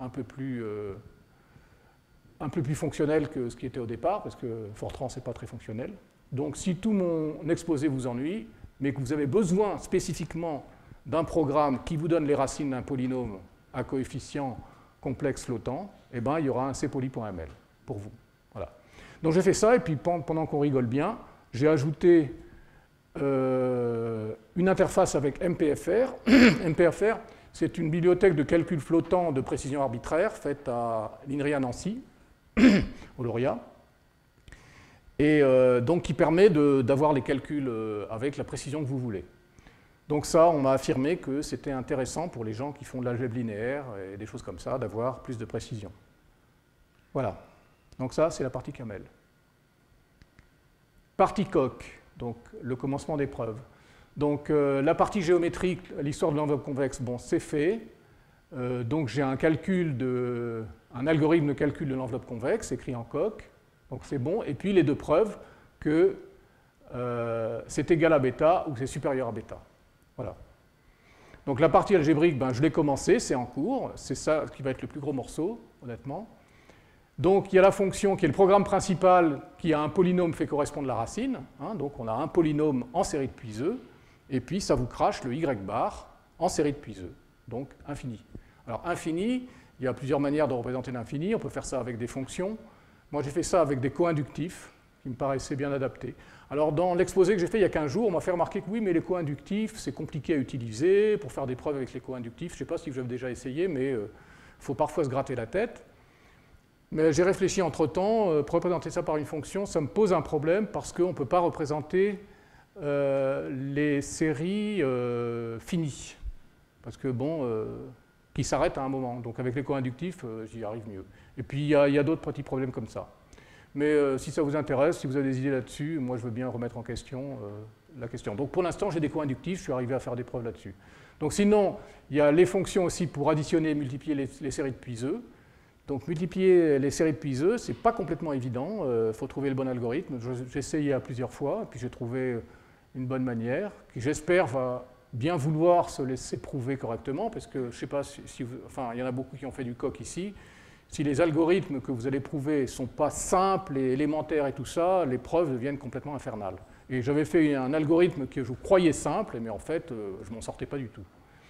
fonctionnel que ce qui était au départ, parce que Fortran, ce n'est pas très fonctionnel. Donc, si tout mon exposé vous ennuie, mais que vous avez besoin spécifiquement d'un programme qui vous donne les racines d'un polynôme à coefficient complexe flottant, eh ben, il y aura un cpoly.ml pour vous. Voilà. Donc, j'ai fait ça, et puis pendant qu'on rigole bien, j'ai ajouté une interface avec MPFR. MPFR, c'est une bibliothèque de calcul flottant de précision arbitraire faite à l'INRIA Nancy, au lauréat, et donc qui permet d'avoir les calculs avec la précision que vous voulez. Donc ça, on m'a affirmé que c'était intéressant pour les gens qui font de l'algèbre linéaire et des choses comme ça, d'avoir plus de précision. Voilà. Donc ça, c'est la partie camel. Partie coq, donc le commencement des preuves. Donc la partie géométrique, l'histoire de l'enveloppe convexe, bon, c'est fait. Donc j'ai un algorithme de calcul de l'enveloppe convexe écrit en coq, donc c'est bon. Et puis les deux preuves que c'est égal à bêta ou c'est supérieur à bêta. Voilà. Donc la partie algébrique, ben, je l'ai commencé, c'est en cours, c'est ça qui va être le plus gros morceau, honnêtement. Donc il y a la fonction qui est le programme principal qui a un polynôme fait correspondre la racine, hein, donc on a un polynôme en série de Puiseux, et puis ça vous crache le y bar en série de Puiseux, donc infini. Alors infini, il y a plusieurs manières de représenter l'infini, on peut faire ça avec des fonctions. Moi j'ai fait ça avec des coinductifs, qui me paraissaient bien adaptés. Alors dans l'exposé que j'ai fait il y a 15 jours, on m'a fait remarquer que oui, mais les coinductifs, c'est compliqué à utiliser pour faire des preuves avec les coinductifs. Je ne sais pas si vous avez déjà essayé, mais il faut parfois se gratter la tête. Mais j'ai réfléchi entre-temps, pour représenter ça par une fonction, ça me pose un problème parce qu'on ne peut pas représenter les séries finies. Parce que bon, qui s'arrêtent à un moment. Donc avec les coinductifs, j'y arrive mieux. Et puis il y a d'autres petits problèmes comme ça. Mais si ça vous intéresse, si vous avez des idées là-dessus, moi je veux bien remettre en question la question. Donc pour l'instant, j'ai des coinductifs, je suis arrivé à faire des preuves là-dessus. Donc sinon, il y a les fonctions aussi pour additionner et multiplier les séries de Puiseux. Donc multiplier les séries de Puiseux, ce n'est pas complètement évident, il faut trouver le bon algorithme. J'ai essayé à plusieurs fois, puis j'ai trouvé une bonne manière, qui j'espère va bien vouloir se laisser prouver correctement, parce que je ne sais pas si vous, enfin, il y en a beaucoup qui ont fait du coq ici. Si les algorithmes que vous allez prouver ne sont pas simples et élémentaires et tout ça, les preuves deviennent complètement infernales. Et j'avais fait un algorithme que je croyais simple, mais en fait, je ne m'en sortais pas du tout.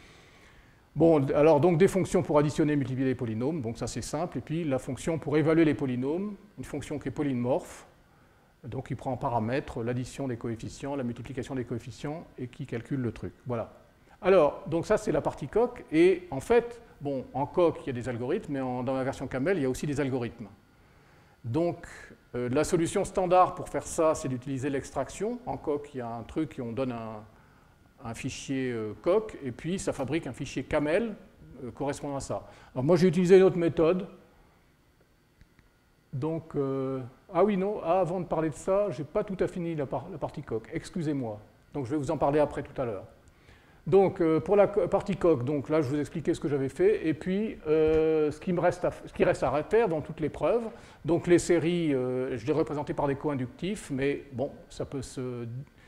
Bon, alors donc des fonctions pour additionner et multiplier les polynômes, donc ça c'est simple, et puis la fonction pour évaluer les polynômes, une fonction qui est polymorphe, donc qui prend en paramètre l'addition des coefficients, la multiplication des coefficients, et qui calcule le truc. Voilà. Alors, donc ça c'est la partie coq, et en fait, bon, en coq il y a des algorithmes, mais dans la version camel il y a aussi des algorithmes. Donc, La solution standard pour faire ça, c'est d'utiliser l'extraction. En coq, il y a un truc, on donne un fichier coq, et puis ça fabrique un fichier camel correspondant à ça. Alors moi, j'ai utilisé une autre méthode. Donc, ah oui, non, avant de parler de ça, je n'ai pas tout à fini la partie coq. Excusez-moi. Donc, je vais vous en parler après tout à l'heure. Donc, pour la partie coq, donc là, je vous expliquais ce que j'avais fait. Et puis, ce qui reste à faire dans toutes les preuves. Donc, les séries, je les représentais par des co-inductifs, mais bon, ça peut se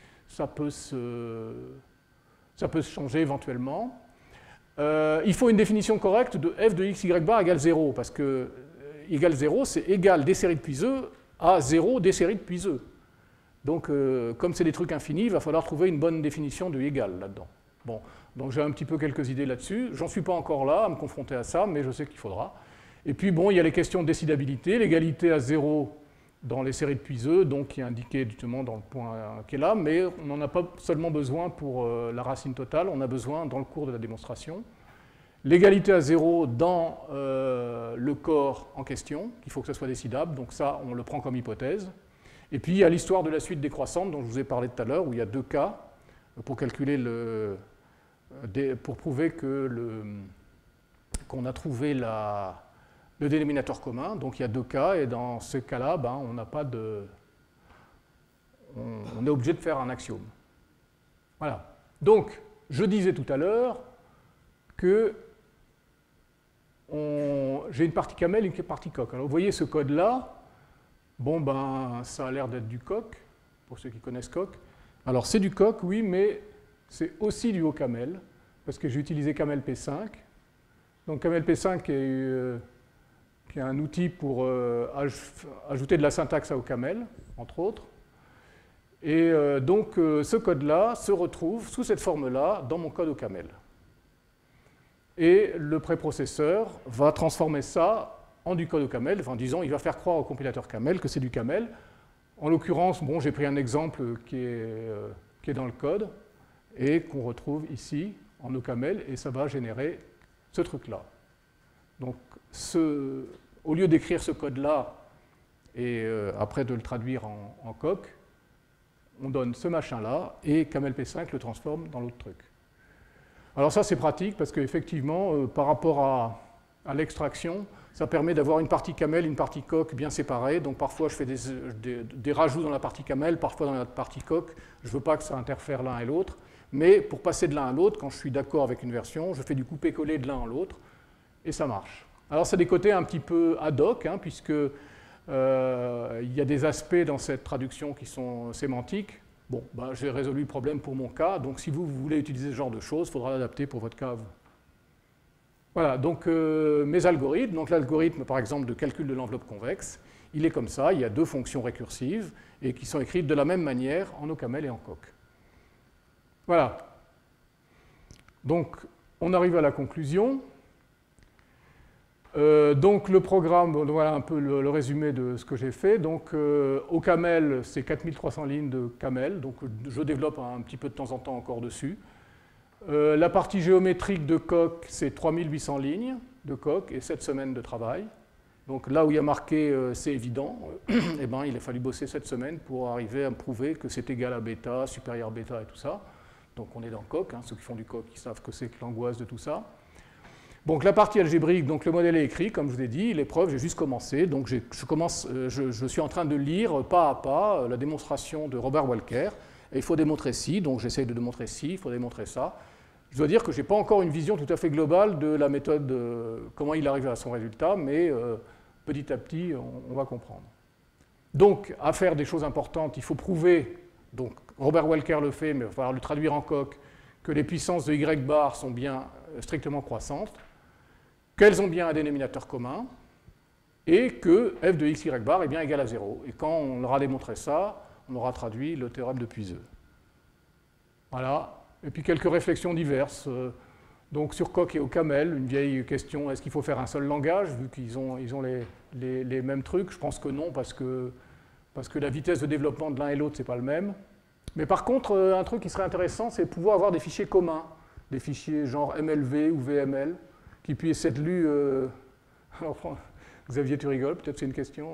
changer éventuellement. Il faut une définition correcte de f de x, y bar égale 0, parce que égal 0, c'est égal des séries de Puiseux à 0 des séries de Puiseux. Donc, comme c'est des trucs infinis, il va falloir trouver une bonne définition de égal là-dedans. Bon, donc j'ai un petit peu quelques idées là-dessus. J'en suis pas encore là à me confronter à ça, mais je sais qu'il faudra. Et puis, bon, il y a les questions de décidabilité, l'égalité à 0 dans les séries de Puiseux, donc qui est indiqué justement dans le point qui est là, mais on n'en a pas seulement besoin pour la racine totale, on a besoin dans le cours de la démonstration. L'égalité à 0 dans le corps en question, il faut que ça soit décidable, donc ça, on le prend comme hypothèse. Et puis, il y a l'histoire de la suite décroissante dont je vous ai parlé tout à l'heure, où il y a deux cas pour calculer pour prouver qu'on a trouvé le dénominateur commun. Donc, il y a deux cas, et dans ce cas-là, ben, on n'a pas de... On est obligé de faire un axiome. Voilà. Donc, je disais tout à l'heure que j'ai une partie camel et une partie coq. Alors, vous voyez ce code-là, bon, ben, ça a l'air d'être du coq, pour ceux qui connaissent coq. Alors, c'est du coq, oui, mais c'est aussi du OCaml, parce que j'ai utilisé Camel P5. Donc, Camel P5 qui est un outil pour ajouter de la syntaxe à OCaml, entre autres. Et donc, ce code-là se retrouve sous cette forme-là dans mon code OCaml. Et le préprocesseur va transformer ça en du code OCaml, en disant il va faire croire au compilateur Camel que c'est du Camel. En l'occurrence, bon, j'ai pris un exemple qui est dans le code et qu'on retrouve ici en OCaml, et ça va générer ce truc-là. Donc, au lieu d'écrire ce code-là et après de le traduire en coq, on donne ce machin-là et Camel P5 le transforme dans l'autre truc. Alors ça, c'est pratique parce qu'effectivement, par rapport à l'extraction, ça permet d'avoir une partie camel, une partie coq bien séparées. Donc parfois, je fais des rajouts dans la partie camel, parfois dans la partie coq. Je ne veux pas que ça interfère l'un et l'autre. Mais pour passer de l'un à l'autre, quand je suis d'accord avec une version, je fais du coupé-coller de l'un à l'autre, et ça marche. Alors, c'est des côtés un petit peu ad hoc, hein, puisque il y a des aspects dans cette traduction qui sont sémantiques. Bon, ben, j'ai résolu le problème pour mon cas, donc si vous voulez utiliser ce genre de choses, il faudra l'adapter pour votre cas à vous. Voilà, donc mes algorithmes. Donc l'algorithme, par exemple, de calcul de l'enveloppe convexe, il est comme ça, il y a deux fonctions récursives, et qui sont écrites de la même manière en OCaml et en coq. Voilà. Donc, on arrive à la conclusion. Donc, le programme, voilà un peu le résumé de ce que j'ai fait. Donc, OCaml, c'est 4300 lignes de camel. Donc, je développe un petit peu de temps en temps encore dessus. La partie géométrique de coq, c'est 3800 lignes de coq et 7 semaines de travail. Donc, là où il y a marqué c'est évident, eh ben, il a fallu bosser 7 semaines pour arriver à me prouver que c'est égal à bêta, supérieur bêta et tout ça. Donc on est dans coq, hein, ceux qui font du coq, ils savent que c'est l'angoisse de tout ça. Donc la partie algébrique, donc le modèle est écrit, comme je vous ai dit, l'épreuve, j'ai juste commencé. Donc je suis en train de lire pas à pas la démonstration de Robert Walker. Et il faut démontrer ci, donc j'essaye de démontrer ci, il faut démontrer ça. Je dois dire que je n'ai pas encore une vision tout à fait globale de la méthode, comment il arrive à son résultat, mais petit à petit, on va comprendre. Donc, à faire des choses importantes, il faut prouver, donc Robert Walker le fait, mais il va falloir le traduire en coq, que les puissances de y bar sont bien strictement croissantes, qu'elles ont bien un dénominateur commun, et que f de x, y bar est bien égal à 0. Et quand on aura démontré ça, on aura traduit le théorème de Puiseux. Voilà. Et puis quelques réflexions diverses. Donc sur coq et OCaml, une vieille question, est-ce qu'il faut faire un seul langage, vu qu'ils ont les mêmes trucs? Je pense que non, parce que la vitesse de développement de l'un et l'autre, ce n'est pas le même. Mais par contre, un truc qui serait intéressant, c'est pouvoir avoir des fichiers communs, des fichiers genre MLV ou VML, qui puissent être lus... Alors, Xavier, tu rigoles, peut-être c'est une question.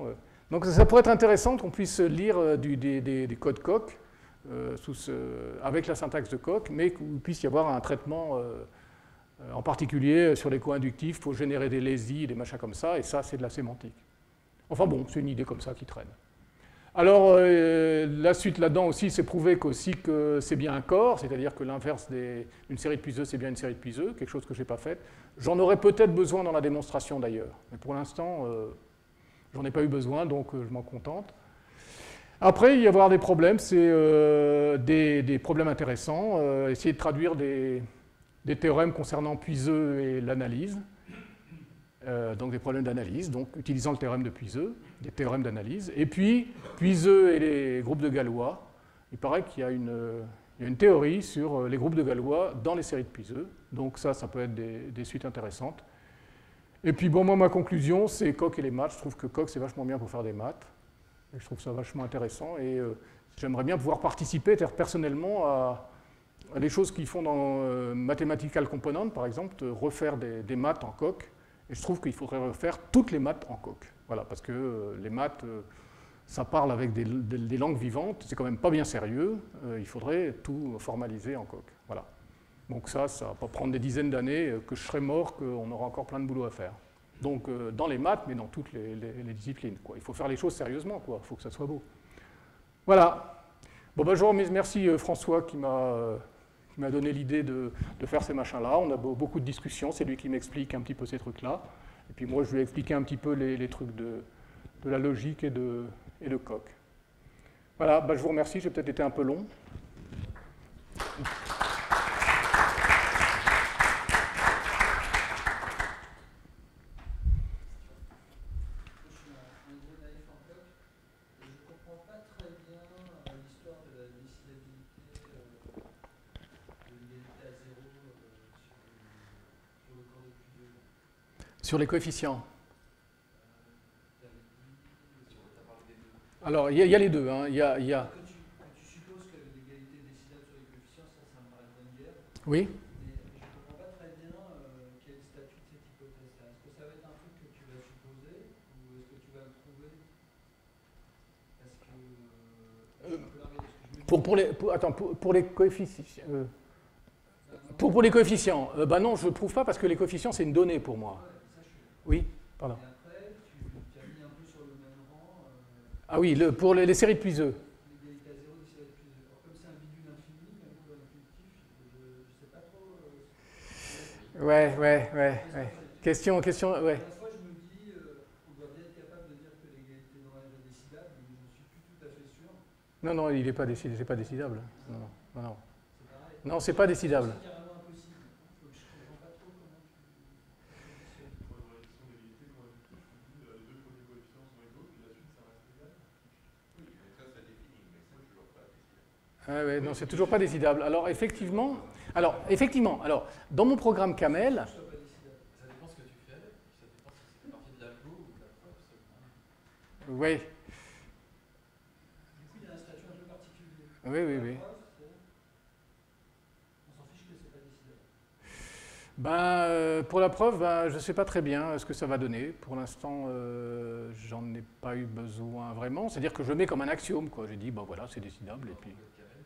Donc ça pourrait être intéressant qu'on puisse lire des codes Coq avec la syntaxe de Coq, mais qu'il puisse y avoir un traitement en particulier sur les co-inductifs pour générer des lazy, des machins comme ça, et ça c'est de la sémantique. Enfin bon, c'est une idée comme ça qui traîne. Alors la suite là-dedans aussi, c'est prouvé qu'aussi que c'est bien un corps, c'est-à-dire que l'inverse d'une série de puiseux, c'est bien une série de puiseux, quelque chose que je n'ai pas fait. J'en aurais peut-être besoin dans la démonstration d'ailleurs, mais pour l'instant, j'en ai pas eu besoin, donc je m'en contente. Après, il y avoir des problèmes, c'est des problèmes intéressants, essayer de traduire des théorèmes concernant Puiseux et l'analyse, donc des problèmes d'analyse, donc utilisant le théorème de Puiseux, des théorèmes d'analyse, et puis Puiseux et les groupes de Galois. Il paraît qu'il y a une théorie sur les groupes de Galois dans les séries de Puiseux, donc ça peut être des suites intéressantes. Et puis bon, moi ma conclusion, c'est Coq et les maths. Je trouve que Coq c'est vachement bien pour faire des maths, et je trouve ça vachement intéressant, et j'aimerais bien pouvoir participer personnellement à des choses qu'ils font dans Mathematical Component, par exemple, de refaire des maths en Coq. Et je trouve qu'il faudrait refaire toutes les maths en Coq. Voilà, parce que les maths, ça parle avec des langues vivantes, c'est quand même pas bien sérieux. Il faudrait tout formaliser en Coq. Voilà. Donc ça va pas prendre des dizaines d'années, que je serai mort, qu'on aura encore plein de boulot à faire. Donc dans les maths, mais dans toutes les disciplines, quoi. Il faut faire les choses sérieusement, quoi. Il faut que ça soit beau. Voilà. Bon, ben, je vous remercie François qui m'a donné l'idée de faire ces machins-là. On a beaucoup de discussions, c'est lui qui m'explique un petit peu ces trucs-là. Et puis moi, je lui ai expliqué un petit peu les trucs de la logique et de Coq. Voilà, ben, je vous remercie, j'ai peut-être été un peu long. Sur les coefficients. Alors, il y a les deux. Hein. Il y a... Tu supposes que l'égalité décidable sur les coefficients, ça me paraît une bonne guerre. Oui. Mais je ne comprends pas très bien quel est le statut de cette hypothèse-là. Est-ce que ça va être un truc que tu vas supposer ou est-ce que tu vas le trouver? Parce que... pour les coefficients... Pour les coefficients, ben non, je ne prouve pas parce que les coefficients, c'est une donnée pour moi. Oui, pardon. Et après, tu as mis un peu sur le même rang. Ah oui, pour les séries de Puiseux. L'égalité à zéro des séries de Puiseux. Alors, comme c'est un bidule infini, même pour l'intuitif, je ne sais pas trop. Ouais. Question, ouais. À la fois, je me dis, on doit bien être capable de dire que l'égalité dans la est décidable, mais je ne suis plus tout à fait sûr. Non, il n'est pas décidable, c'est pas décidable. Non. C'est pareil. Non, c'est pas décidable. C'est carrément impossible. Donc, je ne comprends pas trop comment tu... Ah ouais, non, c'est toujours pas décidable. Alors effectivement, dans mon programme Camel, Ça dépend ce que tu fais avec. Ça dépend si c'est partie de l'algo ou de la preuve seulement. oui, Du coup, il y a un statut un peu particulier. oui. On s'en fiche que c'est pas décidable. Pour la preuve, je ne sais pas très bien ce que ça va donner. Pour l'instant, j'en ai pas eu besoin vraiment. C'est-à-dire que je mets comme un axiome, quoi. J'ai dit, voilà, c'est décidable. Et puis...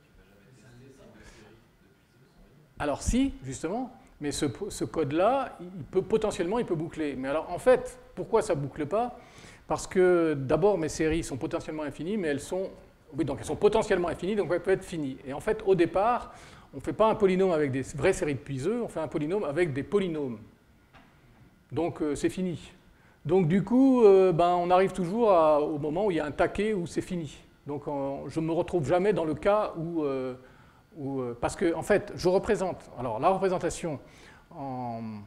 Alors si, justement, mais ce code-là, il peut boucler. Mais alors, en fait, pourquoi ça ne boucle pas? Parce que, d'abord, mes séries sont potentiellement infinies, mais elles sont potentiellement infinies, donc elles peuvent être finies. Et en fait, au départ, on ne fait pas un polynôme avec des vraies séries de Puiseux, on fait un polynôme avec des polynômes. Donc, c'est fini. Donc, du coup, on arrive toujours au moment où il y a un taquet où c'est fini. Donc, je ne me retrouve jamais dans le cas où... parce que, en fait, je représente... Alors, la représentation en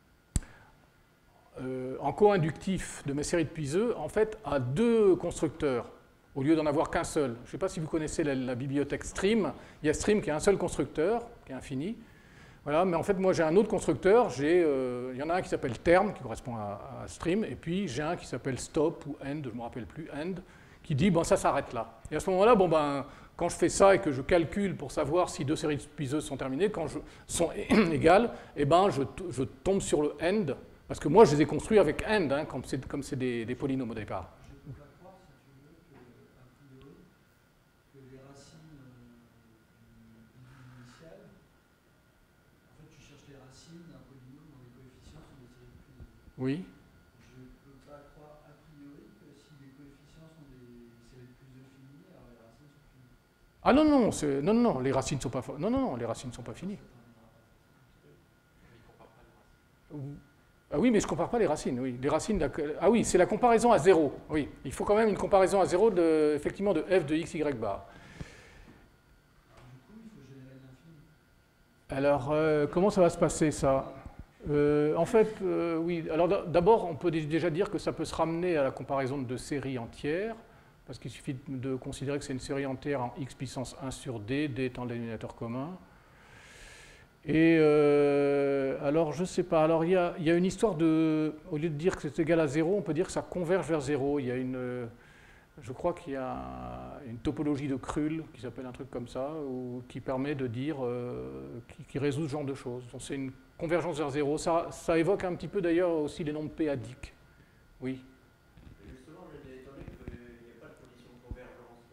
co-inductif de mes séries de Puiseux, en fait, a deux constructeurs, au lieu d'en avoir qu'un seul. Je ne sais pas si vous connaissez la bibliothèque Stream. Il y a Stream qui a un seul constructeur, qui est infini. Voilà, mais en fait, moi, j'ai un autre constructeur. Il y en a un qui s'appelle term, qui correspond à Stream, et puis j'ai un qui s'appelle stop ou end, je ne me rappelle plus, end, qui dit, ça s'arrête là. Et à ce moment-là, quand je fais ça et que je calcule pour savoir si deux séries de Puiseux sont terminées, sont égales, je tombe sur le end, parce que moi, je les ai construits avec end, hein, comme c'est des polynômes au départ. Je ne peux pas croire si Oui. Je ne peux pas croire a priori que si les coefficients sont des séries de plus finies, alors les racines sont finies. Ah non, non, non, les racines ne sont pas non, non, non, les racines ne sont pas finies. Ah oui, mais je ne compare pas les racines. Oui. Les racines ah oui, c'est la comparaison à 0. Oui, il faut quand même une comparaison à 0 effectivement de f de x, y bar. Du coup, il faut générer de l'infini. Alors, comment ça va se passer ça? En fait, oui. Alors d'abord, on peut déjà dire que ça peut se ramener à la comparaison de séries entières, parce qu'il suffit de considérer que c'est une série entière en x puissance 1 sur d, d étant le dénominateur commun. Et alors, je ne sais pas. Alors, il y a une histoire de... Au lieu de dire que c'est égal à 0, on peut dire que ça converge vers 0. Il y a je crois qu'il y a une topologie de Krull qui s'appelle un truc comme ça, qui permet de dire... qui résout ce genre de choses. Donc, c'est une convergence vers 0. Ça évoque un petit peu d'ailleurs aussi les nombres p-adiques. Oui. Justement, j'étais étonné qu'il n'y ait pas de condition de convergence.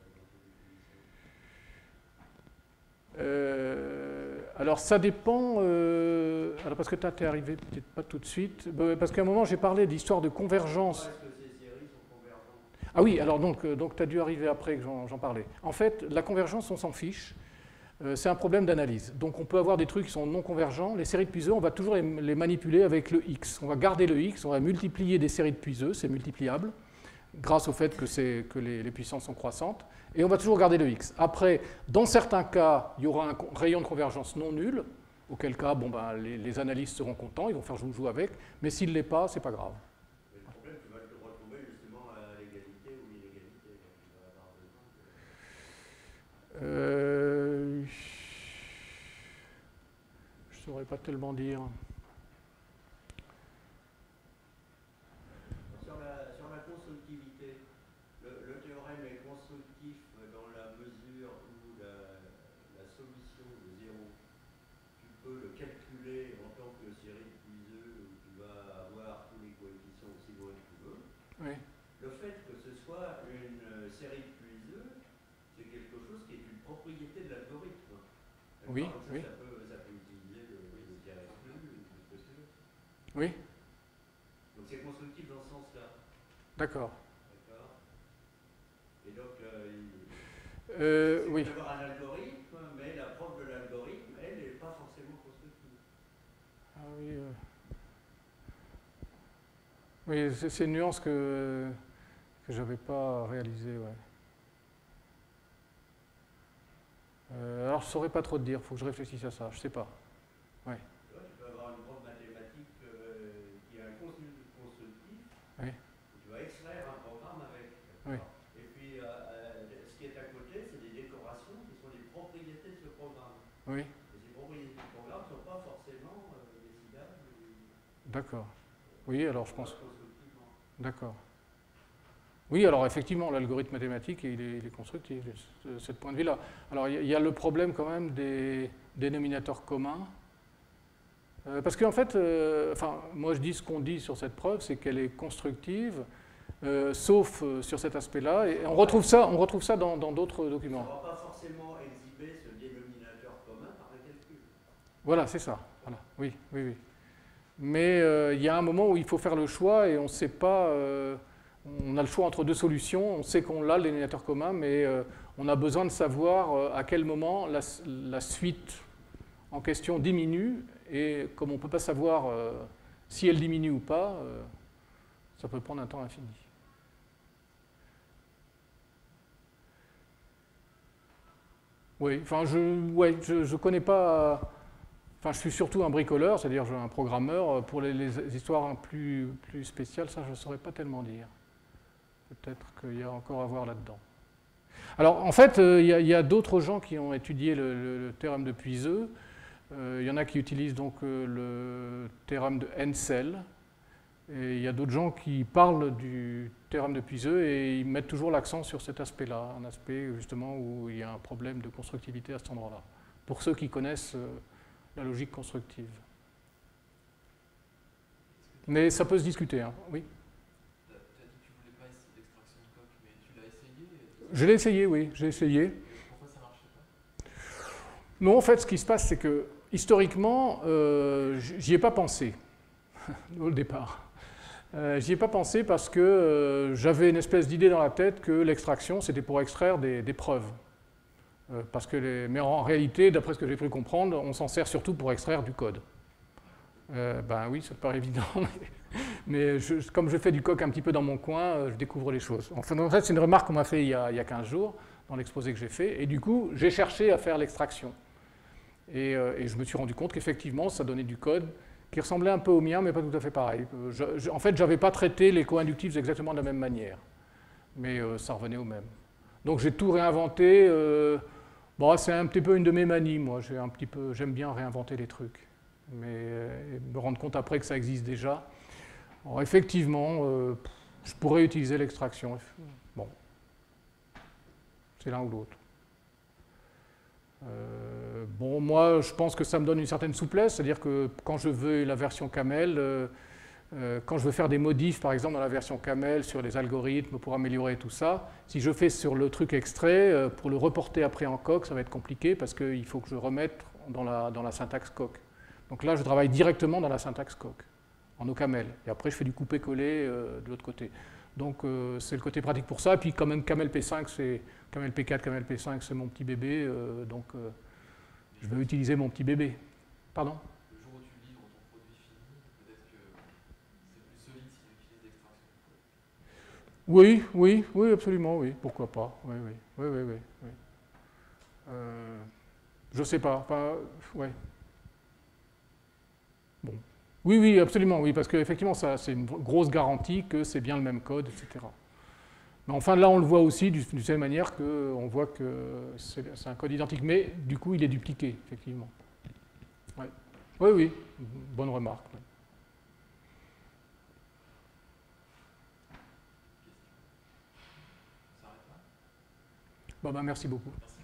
Alors ça dépend, alors parce que tu es arrivé peut-être pas tout de suite, parce qu'à un moment j'ai parlé d'histoire de convergence. Est-ce que ces séries sont convergentes? Ah oui, alors donc tu as dû arriver après que j'en parlais. En fait, la convergence, on s'en fiche, c'est un problème d'analyse. Donc on peut avoir des trucs qui sont non convergents, les séries de Puiseux, on va toujours les manipuler avec le x. On va garder le x, on va multiplier des séries de Puiseux, c'est multipliable, grâce au fait que les puissances sont croissantes, et on va toujours garder le x. Après, dans certains cas, il y aura un rayon de convergence non nul, auquel cas bon, ben, les analystes seront contents, ils vont faire joujou avec, mais s'il ne l'est pas, c'est pas grave. Mais le problème, tu vas te retrouver justement à l'égalité ou l'inégalité. Tu vas avoir besoin je ne saurais pas tellement dire. Sur la constructivité, le théorème est constructif dans la mesure où la solution de 0, tu peux le calculer en tant que série de Puiseux où tu vas avoir tous les coefficients aussi loin que tu veux. Oui. Le fait que ce soit une série de Puiseux, c'est quelque chose qui est une propriété de l'algorithme. Oui, ça, oui. Ça peut utiliser le tiré exclu, tout ce que tu veux. Oui. Donc c'est constructif dans ce sens-là. D'accord. D'accord. Et donc, oui. il peut y avoir un algorithme, mais la preuve de l'algorithme, elle, n'est pas forcément constructive. Ah oui. Oui, c'est une nuance que je n'avais pas réalisée. Ouais. Alors, je ne saurais pas trop te dire, il faut que je réfléchisse à ça, je ne sais pas. Ouais. Tu vois, tu peux avoir une preuve mathématique qui a un contenu constructif, Oui. tu vas extraire un programme avec. Oui. Et puis, ce qui est à côté, c'est des décorations qui sont les propriétés de ce programme. Oui. Et ces propriétés du programme ne sont pas forcément décidables. D'accord. Oui, alors je pense. Constructivement. D'accord. Oui, alors effectivement, l'algorithme mathématique, il est constructif de ce point de vue-là. Alors, il y a le problème quand même des dénominateurs communs. Parce qu'en fait, moi je dis ce qu'on dit sur cette preuve, c'est qu'elle est constructive, sauf sur cet aspect-là. Et on retrouve ça dans d'autres documents. Ça ne va pas forcément exhiber ce dénominateur commun par le calcul. Voilà, c'est ça. Voilà. Oui, oui, oui. Mais il y a un moment où il faut faire le choix et on ne sait pas... on a le choix entre deux solutions. On sait qu'on a le dénominateur commun, mais on a besoin de savoir à quel moment la suite en question diminue. Et comme on ne peut pas savoir si elle diminue ou pas, ça peut prendre un temps infini. Oui, enfin, je connais pas... Enfin, je suis surtout un bricoleur, c'est-à-dire un programmeur. Pour les histoires plus spéciales, ça, je ne saurais pas tellement dire. Peut-être qu'il y a encore à voir là-dedans. Alors, en fait, il y a d'autres gens qui ont étudié le théorème de Puiseux. Il y en a qui utilisent donc le théorème de Hensel. Et il y a d'autres gens qui parlent du théorème de Puiseux et ils mettent toujours l'accent sur cet aspect-là, un aspect justement où il y a un problème de constructivité à cet endroit-là. Pour ceux qui connaissent la logique constructive. Mais ça peut se discuter, hein. Oui. Tu as dit que tu voulais pas essayer l'extraction de coque, mais tu l'as essayé Je l'ai essayé, oui, j'ai essayé. et pourquoi ça marchait pas? Non, en fait, ce qui se passe, c'est que historiquement, j'y ai pas pensé au départ. J'y ai pas pensé parce que j'avais une espèce d'idée dans la tête que l'extraction, c'était pour extraire des preuves. Mais en réalité, d'après ce que j'ai pu comprendre, on s'en sert surtout pour extraire du code. Ben oui, ça paraît évident, mais comme je fais du coq un petit peu dans mon coin, je découvre les choses. Enfin, en fait, c'est une remarque qu'on m'a fait il y a 15 jours, dans l'exposé que j'ai fait, et du coup, j'ai cherché à faire l'extraction. Et je me suis rendu compte qu'effectivement, ça donnait du code qui ressemblait un peu au mien, mais pas tout à fait pareil. En fait, je n'avais pas traité les co-inductifs exactement de la même manière, mais ça revenait au même. Donc j'ai tout réinventé. Bon, c'est un petit peu une de mes manies, moi. J'aime bien réinventer les trucs, mais me rendre compte après que ça existe déjà. Alors effectivement, je pourrais utiliser l'extraction. Bon, c'est l'un ou l'autre. Bon, moi, je pense que ça me donne une certaine souplesse, c'est-à-dire que quand je veux la version Camel, quand je veux faire des modifs, par exemple, dans la version Camel, sur les algorithmes pour améliorer tout ça, si je fais sur le truc extrait, pour le reporter après en coq, ça va être compliqué parce qu'il faut que je remette dans la syntaxe coq. Donc là, je travaille directement dans la syntaxe coq, en OCaml. Et après, je fais du couper-coller de l'autre côté. Donc c'est le côté pratique pour ça. Et puis quand même, Camel P5, c'est Camel P4, Camel P5, c'est mon petit bébé. Donc je vais utiliser mon petit bébé. Pardon ? Le jour où tu livres ton produit fini, peut-être que c'est plus solide si tu utilises l'extraction. Oui, absolument, oui. Pourquoi pas. Oui. Je sais pas. Ouais. Bon. Oui, absolument, oui, parce qu'effectivement, c'est une grosse garantie que c'est bien le même code, etc. Mais enfin, là, on le voit aussi d'une certaine manière qu'on voit que c'est un code identique, mais du coup, il est dupliqué, effectivement. Ouais. Oui, bonne remarque. Ouais. On s'arrête là ? Bon, ben, merci beaucoup. Merci.